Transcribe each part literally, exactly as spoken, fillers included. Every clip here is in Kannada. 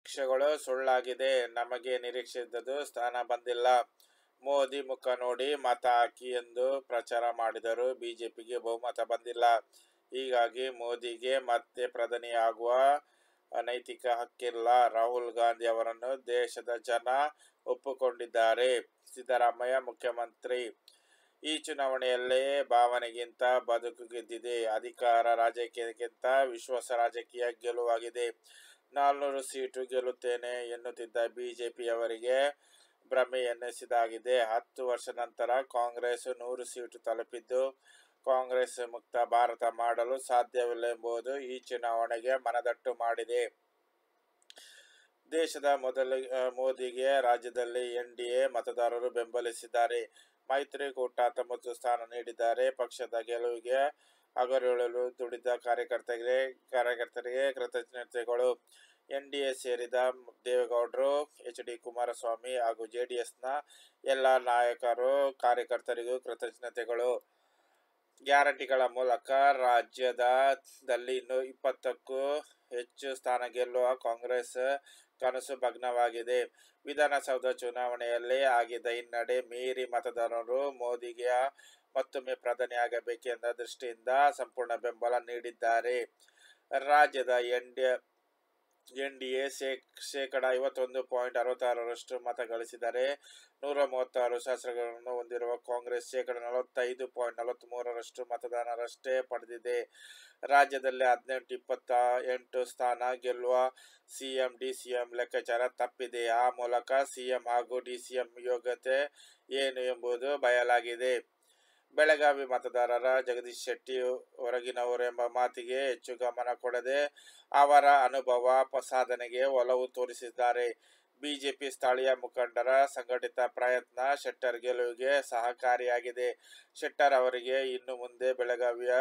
ನಿರೀಕ್ಷೆಗಳು ಸುಳ್ಳಾಗಿದೆ. ನಮಗೆ ನಿರೀಕ್ಷೆ ಇದ್ದದ್ದು ಸ್ಥಾನ ಬಂದಿಲ್ಲ. ಮೋದಿ ಮುಖ ನೋಡಿ ಮತ ಹಾಕಿ ಎಂದು ಪ್ರಚಾರ ಮಾಡಿದರು. ಬಿಜೆಪಿಗೆ ಬಹುಮತ ಬಂದಿಲ್ಲ. ಹೀಗಾಗಿ ಮೋದಿಗೆ ಮತ್ತೆ ಪ್ರಧಾನಿಯಾಗುವ ನೈತಿಕ ಹಕ್ಕಿಲ್ಲ. ರಾಹುಲ್ ಗಾಂಧಿ ಅವರನ್ನು ದೇಶದ ಜನ ಒಪ್ಪಿಕೊಂಡಿದ್ದಾರೆ. ಸಿದ್ದರಾಮಯ್ಯ ಮುಖ್ಯಮಂತ್ರಿ. ಈ ಚುನಾವಣೆಯಲ್ಲಿ ಭಾವನೆಗಿಂತ ಬದುಕು ಗೆದ್ದಿದೆ. ಅಧಿಕಾರ ರಾಜಕೀಯಕ್ಕಿಂತ ವಿಶ್ವಾಸ ರಾಜಕೀಯ ಗೆಲುವಾಗಿದೆ. ನಾಲ್ನೂರು ಸೀಟು ಗೆಲ್ಲುತ್ತೇನೆ ಎನ್ನುತ್ತಿದ್ದ ಬಿಜೆಪಿಯವರಿಗೆ ಭ್ರಮೆ ಎನ್ನಿಸಿದಾಗಿದೆ. ಹತ್ತು ವರ್ಷ ನಂತರ ಕಾಂಗ್ರೆಸ್ ನೂರು ಸೀಟು ತಲುಪಿದ್ದು, ಕಾಂಗ್ರೆಸ್ ಮುಕ್ತ ಭಾರತ ಮಾಡಲು ಸಾಧ್ಯವಿಲ್ಲ ಎಂಬುದು ಈ ಚುನಾವಣೆಗೆ ಮನದಟ್ಟು ಮಾಡಿದೆ. ದೇಶದ ಮೊದಲ ಮೋದಿಗೆ ರಾಜ್ಯದಲ್ಲಿ ಎನ್ಡಿಎ ಮತದಾರರು ಬೆಂಬಲಿಸಿದ್ದಾರೆ. ಮೈತ್ರಿಕೂಟ ಹತ್ತೊಂಬತ್ತು ಸ್ಥಾನ ನೀಡಿದ್ದಾರೆ. ಪಕ್ಷದ ಗೆಲುವಿಗೆ ಹಗಲಿರುಳು ದುಡಿದ ಕಾರ್ಯಕರ್ತರಿಗೆ ಕಾರ್ಯಕರ್ತರಿಗೆ ಕೃತಜ್ಞತೆಗಳು. ಎನ್ಡಿಎ ಸೇರಿದ ದೇವೇಗೌಡರು, ಎಚ್ ಡಿ ಕುಮಾರಸ್ವಾಮಿ ಹಾಗೂ ಜೆಡಿಎಸ್ನ ಎಲ್ಲ ನಾಯಕರು, ಕಾರ್ಯಕರ್ತರಿಗೂ ಕೃತಜ್ಞತೆಗಳು. ಗ್ಯಾರಂಟಿಗಳ ಮೂಲಕ ರಾಜ್ಯದಲ್ಲಿ ಇನ್ನೂ ಇಪ್ಪತ್ತಕ್ಕೂ ಹೆಚ್ಚು ಸ್ಥಾನ ಗೆಲ್ಲುವ ಕಾಂಗ್ರೆಸ್ ಕನಸು ಭಗ್ನವಾಗಿದೆ. ವಿಧಾನಸೌಧ ಚುನಾವಣೆಯಲ್ಲಿ ಆಗಿದ್ದ ಹಿನ್ನಡೆ ಮೀರಿ ಮತದಾರರು ಮೋದಿಗೆ ಮತ್ತೊಮ್ಮೆ ಪ್ರಧಾನಿಯಾಗಬೇಕೆಂದ ದೃಷ್ಟಿಯಿಂದ ಸಂಪೂರ್ಣ ಬೆಂಬಲ ನೀಡಿದ್ದಾರೆ. ರಾಜ್ಯದ ಎನ್ಡಿಎ ಎನ್ಡಿಎ ಶೇಕಡ ಐವತ್ತೊಂದು ಪಾಯಿಂಟ್ ಅರವತ್ತಾರರಷ್ಟು ಮತ ಗಳಿಸಿದರೆ, ನೂರ ಮೂವತ್ತಾರು ಶಾಸಕರನ್ನು ಹೊಂದಿರುವ ಕಾಂಗ್ರೆಸ್ ಶೇಕಡ ನಲವತ್ತೈದು ಪಾಯಿಂಟ್ ನಲವತ್ಮೂರರಷ್ಟು ಮತದಾನರಷ್ಟೇ ಪಡೆದಿದೆ. ರಾಜ್ಯದಲ್ಲಿ ಹದಿನೆಂಟು ಇಪ್ಪತ್ತ ಎಂಟು ಸ್ಥಾನ ಗೆಲ್ಲುವ ಸಿಎಂ ಡಿಸಿಎಂ ಲೆಕ್ಕಾಚಾರ ತಪ್ಪಿದೆ. ಆ ಮೂಲಕ ಸಿಎಂ ಹಾಗೂ ಡಿಸಿಎಂ ಯೋಗ್ಯತೆ ಏನು ಎಂಬುದು ಬಯಲಾಗಿದೆ. ಬೆಳಗಾವಿ ಮತದಾರರ ಜಗದೀಶ್ ಶೆಟ್ಟಿ ಹೊರಗಿನವರು ಎಂಬ ಮಾತಿಗೆ ಹೆಚ್ಚು ಗಮನ ಕೊಡದೆ ಅವರ ಅನುಭವ ಸಾಧನೆಗೆ ಒಲವು ತೋರಿಸಿದ್ದಾರೆ. ಬಿಜೆಪಿ ಸ್ಥಳೀಯ ಮುಖಂಡರ ಸಂಘಟಿತ ಪ್ರಯತ್ನ ಶೆಟ್ಟರ್ ಗೆಲುವಿಗೆ ಸಹಕಾರಿಯಾಗಿದೆ. ಶೆಟ್ಟರ್ ಅವರಿಗೆ ಇನ್ನು ಮುಂದೆ ಬೆಳಗಾವಿಯ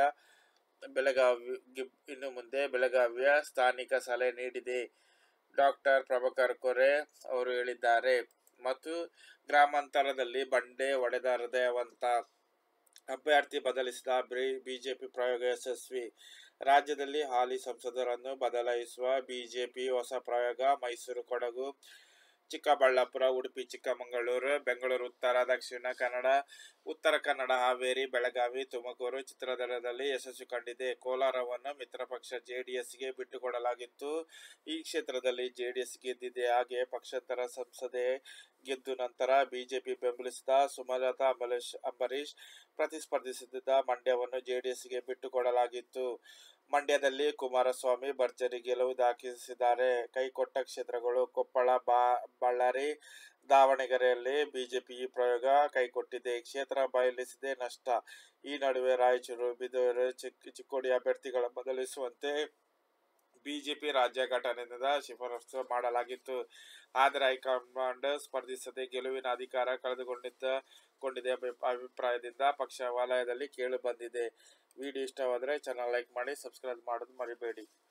ಬೆಳಗಾವಿ ಇನ್ನು ಮುಂದೆ ಬೆಳಗಾವಿಯ ಸ್ಥಾನಿಕ ಸಲಹೆ ನೀಡಿದೆ. ಡಾಕ್ಟರ್ ಪ್ರಭಾಕರ್ ಕೋರೆ ಅವರು ಹೇಳಿದ್ದಾರೆ. ಮತ್ತು ಗ್ರಾಮಾಂತರದಲ್ಲಿ ಬಂಡೆ ಹೊಡೆದ ಹೃದಯವಂತ ಅಭ್ಯರ್ಥಿ ಬದಲಿಸಿದ ಬಿಜೆಪಿ ಪ್ರಯೋಗ ಯಶಸ್ವಿ. ರಾಜ್ಯದಲ್ಲಿ ಹಾಲಿ ಸಂಸದರನ್ನು ಬದಲಾಯಿಸುವ ಬಿಜೆಪಿ ಹೊಸ ಪ್ರಯೋಗ. ಮೈಸೂರು, ಕೊಡಗು, ಚಿಕ್ಕಬಳ್ಳಾಪುರ, ಉಡುಪಿ, ಚಿಕ್ಕಮಗಳೂರು, ಬೆಂಗಳೂರು ಉತ್ತರ, ದಕ್ಷಿಣ ಕನ್ನಡ, ಉತ್ತರ ಕನ್ನಡ, ಹಾವೇರಿ, ಬೆಳಗಾವಿ, ತುಮಕೂರು, ಚಿತ್ರದುರ್ಗದಲ್ಲಿ ಯಶಸ್ಸು ಕಂಡಿದೆ. ಕೋಲಾರವನ್ನು ಮಿತ್ರಪಕ್ಷ ಜೆಡಿಎಸ್ಗೆ ಬಿಟ್ಟುಕೊಡಲಾಗಿತ್ತು. ಈ ಕ್ಷೇತ್ರದಲ್ಲಿ ಜೆಡಿಎಸ್ ಗೆದ್ದಿದೆ. ಹಾಗೆ ಪಕ್ಷಾಂತರ ಸಂಸದೆ ಗೆದ್ದು ನಂತರ ಬಿಜೆಪಿ ಬೆಂಬಲಿಸಿದ ಸುಮಲತಾ ಅಂಬರೀಶ್ ಪ್ರತಿಸ್ಪರ್ಧಿಸುತ್ತಿದ್ದ ಮಂಡ್ಯವನ್ನು ಜೆಡಿಎಸ್ಗೆ ಬಿಟ್ಟುಕೊಡಲಾಗಿತ್ತು. ಮಂಡ್ಯದಲ್ಲಿ ಕುಮಾರಸ್ವಾಮಿ ಭರ್ಜರಿ ಗೆಲುವು ದಾಖಲಿಸಿದ್ದಾರೆ. ಕೈಕೊಟ್ಟ ಕ್ಷೇತ್ರಗಳು ಕೊಪ್ಪಳ, ಬಳ್ಳಾರಿ, ದಾವಣಗೆರೆಯಲ್ಲಿ ಬಿಜೆಪಿ ಈ ಪ್ರಯೋಗ ಕೈಕೊಟ್ಟಿದೆ. ಕ್ಷೇತ್ರ ಬಯಲಿಸಿದೆ ನಷ್ಟ. ಈ ನಡುವೆ ರಾಯಚೂರು, ಬೀದರ್, ಚಿಕ್ಕೋಡಿ ಅಭ್ಯರ್ಥಿಗಳ ಬದಲಿಸುವಂತೆ ಬಿಜೆಪಿ ರಾಜ್ಯ ಘಟಕದಿಂದ ಶಿಫಾರಸು ಮಾಡಲಾಗಿತ್ತು. ಆದರೆ ಹೈಕಮಾಂಡ್ ಸ್ಪರ್ಧಿಸದೆ ಗೆಲುವಿನ ಅಧಿಕಾರ ಕಳೆದುಕೊಂಡಿದೆ ಅಭಿಪ್ರಾಯದಿಂದ ಪಕ್ಷ ವಲಯದಲ್ಲಿ ಕೇಳಿ ಬಂದಿದೆ. ವಿಡಿಯೋ ಇಷ್ಟವಾದರೆ ಚಾನಲ್ ಲೈಕ್ ಮಾಡಿ, ಸಬ್ಸ್ಕ್ರೈಬ್ ಮಾಡೋದು ಮರಿಬೇಡಿ.